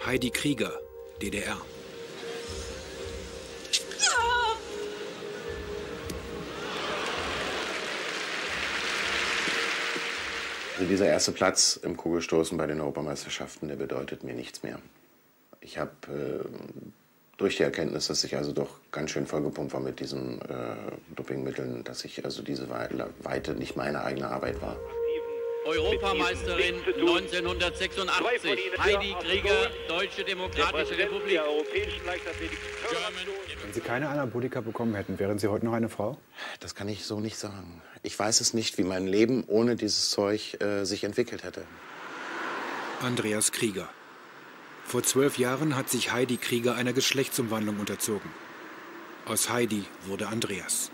Heidi Krieger, DDR. Also dieser erste Platz im Kugelstoßen bei den Europameisterschaften, der bedeutet mir nichts mehr. Ich habe durch die Erkenntnis, dass ich also doch ganz schön vollgepumpt war mit diesen Dopingmitteln, dass ich also diese Weite nicht meine eigene Arbeit war. Europameisterin 1986, Heidi Krieger, Deutsche Demokratische Republik. Wenn Sie keine Anabolika bekommen hätten, wären Sie heute noch eine Frau? Das kann ich so nicht sagen. Ich weiß es nicht, wie mein Leben ohne dieses Zeug sich entwickelt hätte. Andreas Krieger. Vor 12 Jahren hat sich Heidi Krieger einer Geschlechtsumwandlung unterzogen. Aus Heidi wurde Andreas.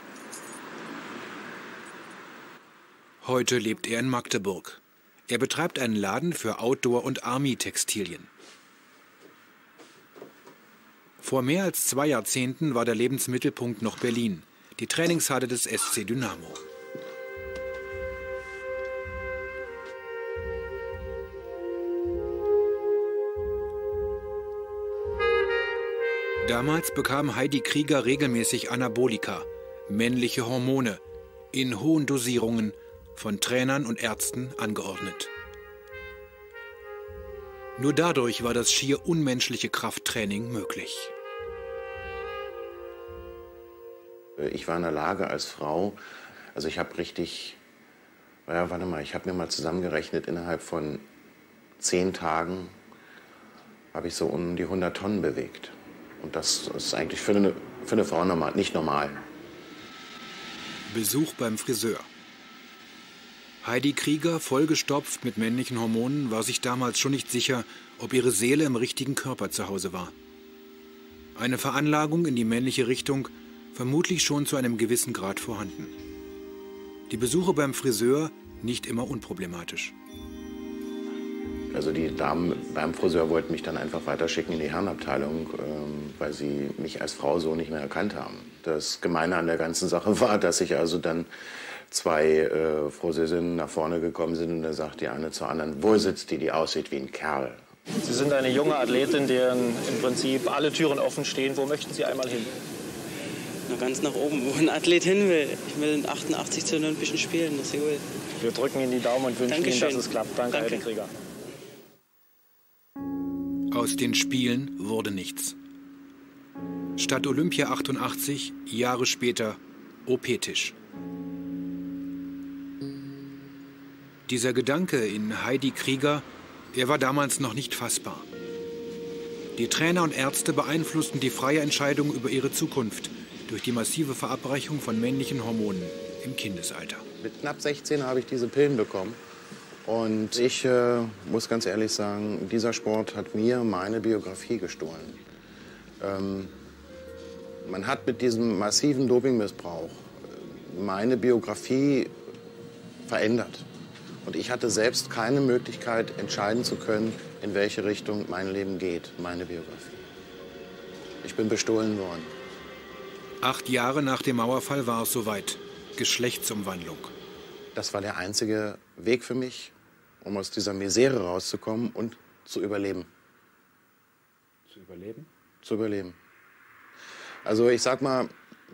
Heute lebt er in Magdeburg. Er betreibt einen Laden für Outdoor- und Army-Textilien. Vor mehr als 2 Jahrzehnten war der Lebensmittelpunkt noch Berlin, die Trainingshalle des SC Dynamo. Damals bekam Heidi Krieger regelmäßig Anabolika, männliche Hormone, in hohen Dosierungen, von Trainern und Ärzten angeordnet. Nur dadurch war das schier unmenschliche Krafttraining möglich. Ich war in der Lage als Frau, also ich habe richtig, ja, warte mal, ich habe mir mal zusammengerechnet, innerhalb von 10 Tagen habe ich so um die 100 Tonnen bewegt. Und das ist eigentlich für eine Frau nicht normal. Besuch beim Friseur. Heidi Krieger, vollgestopft mit männlichen Hormonen, war sich damals schon nicht sicher, ob ihre Seele im richtigen Körper zu Hause war. Eine Veranlagung in die männliche Richtung, vermutlich schon zu einem gewissen Grad vorhanden. Die Besuche beim Friseur nicht immer unproblematisch. Also die Damen beim Friseur wollten mich dann einfach weiterschicken in die Herrenabteilung, weil sie mich als Frau so nicht mehr erkannt haben. Das Gemeine an der ganzen Sache war, dass ich also dann 2 Friseurinnen nach vorne gekommen sind und da sagt die eine zur anderen, wo sitzt die aussieht wie ein Kerl. Sie sind eine junge Athletin, deren im Prinzip alle Türen offen stehen. Wo möchten Sie einmal hin? Na, ganz nach oben, wo ein Athlet hin will. Ich will in 88 zu Olympischen Spielen, das ist gut. Wir drücken Ihnen die Daumen und wünschen Ihnen, dass es klappt. Danke, Danke. Heidi Krieger. Aus den Spielen wurde nichts. Statt Olympia 88, Jahre später, OP-Tisch. Dieser Gedanke in Heidi Krieger, er war damals noch nicht fassbar. Die Trainer und Ärzte beeinflussten die freie Entscheidung über ihre Zukunft durch die massive Verabreichung von männlichen Hormonen im Kindesalter. Mit knapp 16 habe ich diese Pillen bekommen. Und ich muss ganz ehrlich sagen, dieser Sport hat mir meine Biografie gestohlen. Man hat mit diesem massiven Dopingmissbrauch meine Biografie verändert. Und ich hatte selbst keine Möglichkeit, entscheiden zu können, in welche Richtung mein Leben geht, meine Biografie. Ich bin bestohlen worden. 8 Jahre nach dem Mauerfall war es soweit. Geschlechtsumwandlung. Das war der einzige Weg für mich, um aus dieser Misere rauszukommen und zu überleben. Zu überleben? Zu überleben. Also ich sag mal,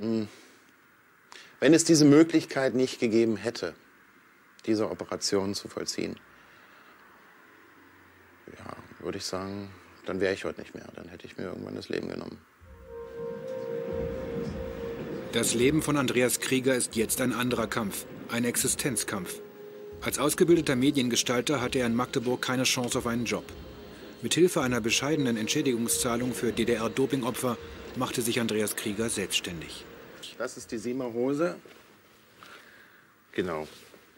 wenn es diese Möglichkeit nicht gegeben hätte, diese Operation zu vollziehen, ja, würde ich sagen, dann wäre ich heute nicht mehr. Dann hätte ich mir irgendwann das Leben genommen. Das Leben von Andreas Krieger ist jetzt ein anderer Kampf, ein Existenzkampf. Als ausgebildeter Mediengestalter hatte er in Magdeburg keine Chance auf einen Job. Mithilfe einer bescheidenen Entschädigungszahlung für DDR-Dopingopfer machte sich Andreas Krieger selbstständig. Das ist die Siemer Hose. Genau.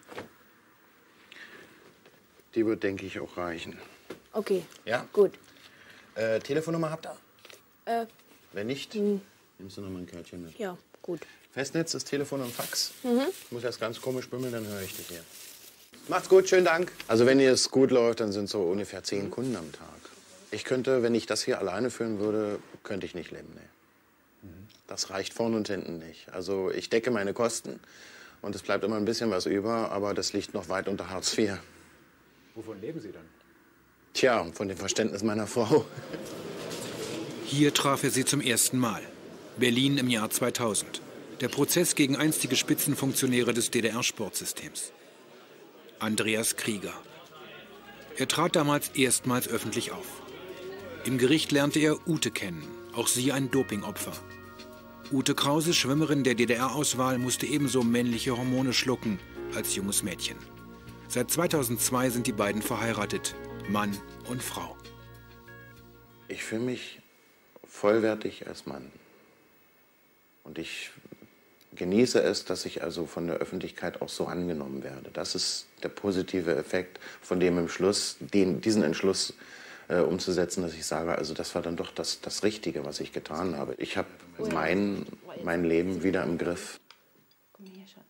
Die wird, denke ich, auch reichen. Okay. Ja? Gut. Telefonnummer habt ihr? Wenn nicht, nimmst du noch mal ein Kärtchen mit. Ja, gut. Festnetz, das Telefon und Fax. Ich muss erst ganz komisch bimmeln, dann höre ich dich hier. Macht's gut, schönen Dank. Also wenn es gut läuft, dann sind so ungefähr 10 Kunden am Tag. Ich könnte, wenn ich das hier alleine führen würde, könnte ich nicht leben. Nee. Das reicht vorne und hinten nicht. Also ich decke meine Kosten und es bleibt immer ein bisschen was über, aber das liegt noch weit unter Hartz IV. Wovon leben Sie dann? Tja, von dem Verständnis meiner Frau. Hier traf er sie zum ersten Mal. Berlin im Jahr 2000. Der Prozess gegen einstige Spitzenfunktionäre des DDR-Sportsystems. Andreas Krieger. Er trat damals erstmals öffentlich auf. Im Gericht lernte er Ute kennen, auch sie ein Dopingopfer. Ute Krause, Schwimmerin der DDR-Auswahl, musste ebenso männliche Hormone schlucken als junges Mädchen. Seit 2002 sind die beiden verheiratet, Mann und Frau. Ich fühle mich vollwertig als Mann. Und ich genieße es, dass ich also von der Öffentlichkeit auch so angenommen werde. Das ist der positive Effekt von dem im Schluss, diesen Entschluss umzusetzen, dass ich sage, also das war dann doch das Richtige, was ich getan habe. Ich habe mein Leben wieder im Griff. Komm her, Schatz.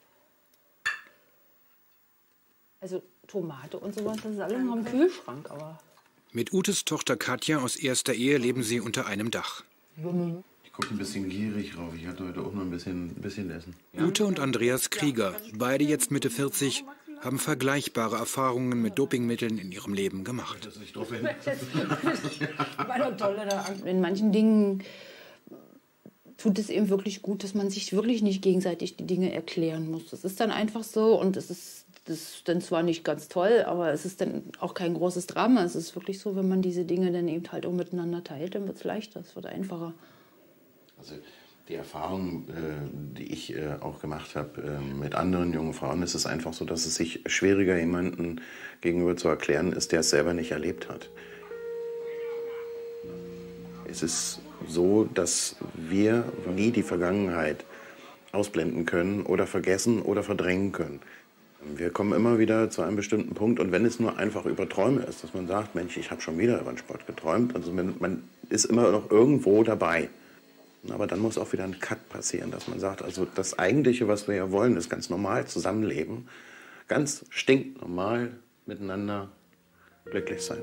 Also Tomate und sowas, das ist alles noch im Kühlschrank, aber... Mit Utes Tochter Katja aus erster Ehe leben sie unter einem Dach. Ich gucke ein bisschen gierig rauf. Ich hatte heute auch noch ein bisschen essen. Ute und Andreas Krieger, beide jetzt Mitte 40, haben vergleichbare Erfahrungen mit Dopingmitteln in ihrem Leben gemacht. In manchen Dingen tut es eben wirklich gut, dass man sich wirklich nicht gegenseitig die Dinge erklären muss. Das ist dann einfach so und das ist dann zwar nicht ganz toll, aber es ist dann auch kein großes Drama. Es ist wirklich so, wenn man diese Dinge dann eben halt auch miteinander teilt, dann wird es leichter, es wird einfacher. Also die Erfahrung, die ich auch gemacht habe mit anderen jungen Frauen, ist es einfach so, dass es sich schwieriger jemandem gegenüber zu erklären ist, der es selber nicht erlebt hat. Es ist so, dass wir nie die Vergangenheit ausblenden können oder vergessen oder verdrängen können. Wir kommen immer wieder zu einem bestimmten Punkt und wenn es nur einfach über Träume ist, dass man sagt, Mensch, ich habe schon wieder über den Sport geträumt, also man ist immer noch irgendwo dabei. Aber dann muss auch wieder ein Cut passieren, dass man sagt, also das Eigentliche, was wir ja wollen, ist ganz normal zusammenleben, ganz stinknormal miteinander glücklich sein.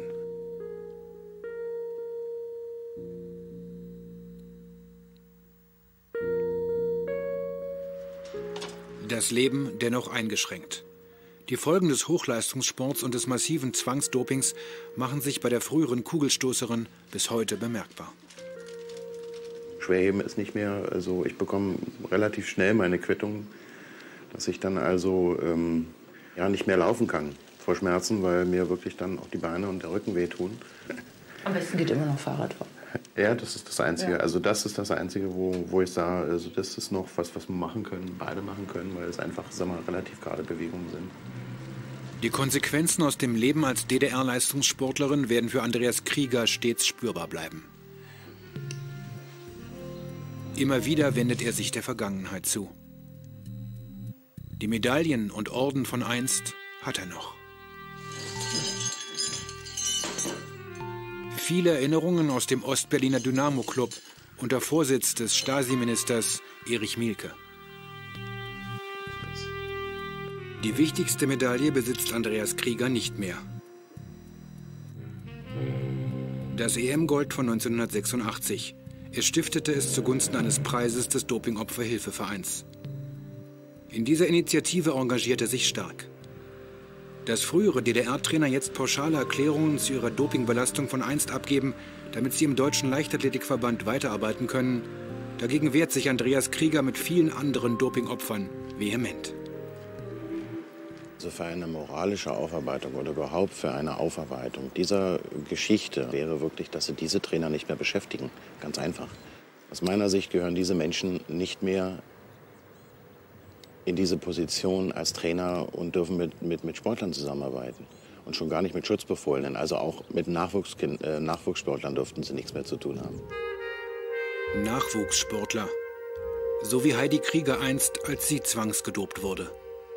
Das Leben dennoch eingeschränkt. Die Folgen des Hochleistungssports und des massiven Zwangsdopings machen sich bei der früheren Kugelstoßerin bis heute bemerkbar. Schwerheben ist nicht mehr, also ich bekomme relativ schnell meine Quittung, dass ich dann also ja, nicht mehr laufen kann vor Schmerzen, weil mir wirklich dann auch die Beine und der Rücken wehtun. Am besten geht immer noch Fahrradfahren. Ja, das ist das Einzige. Ja. Also das ist das Einzige, wo ich sage, also das ist noch was wir machen können, beide machen können, weil es einfach, sagen wir, relativ gerade Bewegungen sind. Die Konsequenzen aus dem Leben als DDR-Leistungssportlerin werden für Andreas Krieger stets spürbar bleiben. Immer wieder wendet er sich der Vergangenheit zu. Die Medaillen und Orden von einst hat er noch. Viele Erinnerungen aus dem Ostberliner Dynamo-Club unter Vorsitz des Stasi-Ministers Erich Mielke. Die wichtigste Medaille besitzt Andreas Krieger nicht mehr. Das EM-Gold von 1986. Er stiftete es zugunsten eines Preises des Dopingopferhilfevereins. In dieser Initiative engagierte er sich stark. Dass frühere DDR-Trainer jetzt pauschale Erklärungen zu ihrer Dopingbelastung von einst abgeben, damit sie im Deutschen Leichtathletikverband weiterarbeiten können, dagegen wehrt sich Andreas Krieger mit vielen anderen Dopingopfern vehement. Also für eine moralische Aufarbeitung oder überhaupt für eine Aufarbeitung dieser Geschichte wäre wirklich, dass sie diese Trainer nicht mehr beschäftigen. Ganz einfach. Aus meiner Sicht gehören diese Menschen nicht mehr in diese Position als Trainer und dürfen mit Sportlern zusammenarbeiten. Und schon gar nicht mit Schutzbefohlenen. Also auch mit Nachwuchssportlern dürften sie nichts mehr zu tun haben. Nachwuchssportler. So wie Heidi Krieger einst, als sie zwangsgedopt wurde.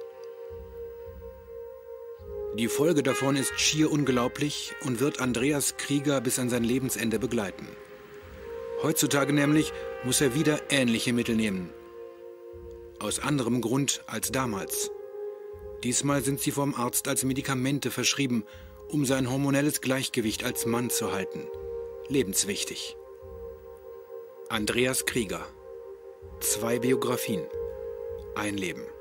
Die Folge davon ist schier unglaublich und wird Andreas Krieger bis an sein Lebensende begleiten. Heutzutage nämlich muss er wieder ähnliche Mittel nehmen. Aus anderem Grund als damals. Diesmal sind sie vom Arzt als Medikamente verschrieben, um sein hormonelles Gleichgewicht als Mann zu halten. Lebenswichtig. Andreas Krieger. 2 Biografien. Ein Leben.